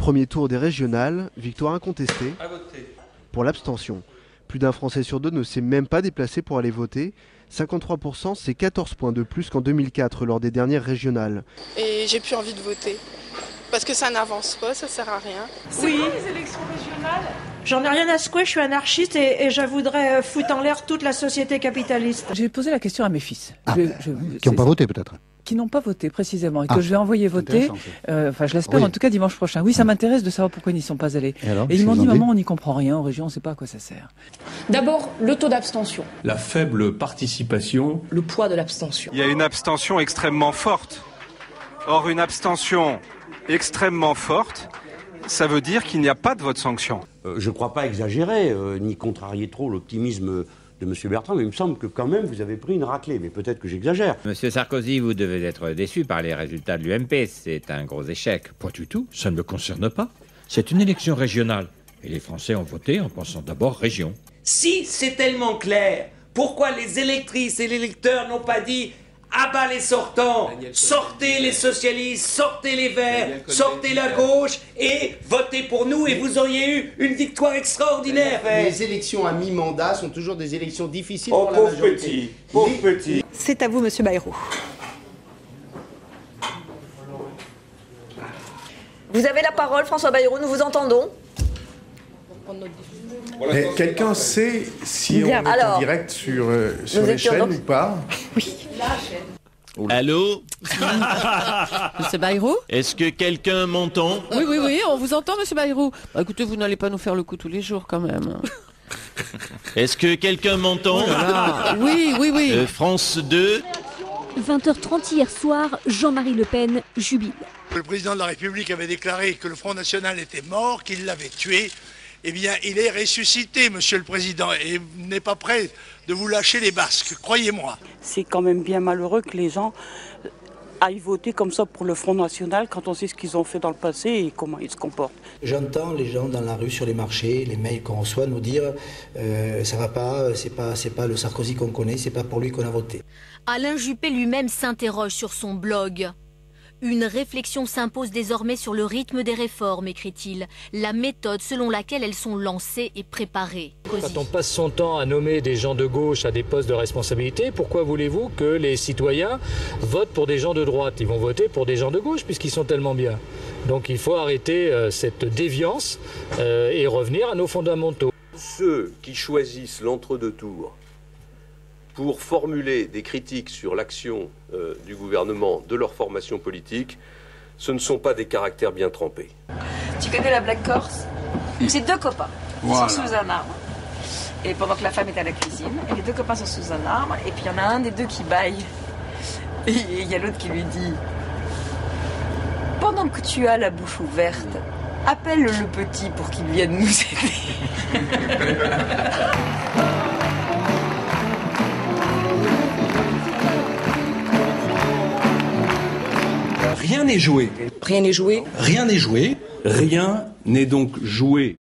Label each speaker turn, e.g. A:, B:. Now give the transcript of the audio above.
A: premier tour des régionales, victoire incontestée pour l'abstention. Plus d'un Français sur deux ne s'est même pas déplacé pour aller voter. 53%, c'est 14 points de plus qu'en 2004 lors des dernières régionales.
B: Et j'ai plus envie de voter. Parce que ça n'avance pas, ça sert à rien.
C: C'est quoi les élections régionales ? J'en ai rien à secouer, je suis anarchiste et je voudrais foutre en l'air toute la société capitaliste.
D: J'ai posé la question à mes fils.
E: Qui n'ont pas voté peut-être.
D: Qui n'ont pas voté précisément et que je vais envoyer voter, je l'espère en tout cas dimanche prochain. Oui, ça m'intéresse de savoir pourquoi ils n'y sont pas allés. Et ils m'ont dit, maman, on n'y comprend rien, en région, on ne sait pas à quoi ça sert.
F: D'abord, le taux d'abstention.
G: La faible participation.
F: Le poids de l'abstention.
H: Il y a une abstention extrêmement forte. Or, une abstention extrêmement forte, ça veut dire qu'il n'y a pas de vote sanction.
I: Je ne crois pas exagérer, ni contrarier trop l'optimisme de M. Bertrand, mais il me semble que quand même vous avez pris une raclée, mais peut-être que j'exagère.
J: Monsieur Sarkozy, vous devez être déçu par les résultats de l'UMP, c'est un gros échec.
G: Pas du tout, ça ne me concerne pas. C'est une élection régionale, et les Français ont voté en pensant d'abord région.
K: Si c'est tellement clair, pourquoi les électrices et les électeurs n'ont pas dit à bas les sortants, sortez les socialistes, sortez les Verts, sortez la gauche et votez pour nous et vous auriez eu une victoire extraordinaire.
L: Les élections à mi-mandat sont toujours des élections difficiles pour la majorité.
K: Pauvre petit.
M: C'est à vous, Monsieur Bayrou. Vous avez la parole, François Bayrou, nous vous entendons.
N: Quelqu'un sait si on est en direct sur les chaînes ou pas?
M: Oui.
O: Allô?
P: Monsieur Bayrou?
O: Est-ce que quelqu'un m'entend?
P: Oui, on vous entend, Monsieur Bayrou. Bah, écoutez, vous n'allez pas nous faire le coup tous les jours, quand même.
O: Est-ce que quelqu'un m'entend?
P: Oui.
O: France 2.
Q: 20h30 hier soir, Jean-Marie Le Pen jubile.
R: Le président de la République avait déclaré que le Front National était mort, qu'il l'avait tué. Eh bien, il est ressuscité, Monsieur le Président, et n'est pas prêt de vous lâcher les basques, croyez-moi.
S: C'est quand même bien malheureux que les gens aillent voter comme ça pour le Front National quand on sait ce qu'ils ont fait dans le passé et comment ils se comportent.
T: J'entends les gens dans la rue, sur les marchés, les mails qu'on reçoit nous dire ça va pas, c'est pas le Sarkozy qu'on connaît, c'est pas pour lui qu'on a voté.
Q: Alain Juppé lui-même s'interroge sur son blog. Une réflexion s'impose désormais sur le rythme des réformes, écrit-il, la méthode selon laquelle elles sont lancées et préparées.
E: Quand on passe son temps à nommer des gens de gauche à des postes de responsabilité, pourquoi voulez-vous que les citoyens votent pour des gens de droite? Ils vont voter pour des gens de gauche puisqu'ils sont tellement bien. Donc il faut arrêter cette déviance et revenir à nos fondamentaux.
M: Ceux qui choisissent l'entre-deux tours pour formuler des critiques sur l'action du gouvernement, de leur formation politique, ce ne sont pas des caractères bien trempés.
K: Tu connais la Black Corse? C'est deux copains qui sont sous un arbre. Et pendant que la femme est à la cuisine, et les deux copains sont sous un arbre, et puis il y en a un des deux qui bâille. Et il y a l'autre qui lui dit: pendant que tu as la bouche ouverte, appelle le petit pour qu'il vienne nous aider.
G: Rien n'est joué.
F: Rien n'est joué.
G: Rien n'est joué. Rien n'est donc joué.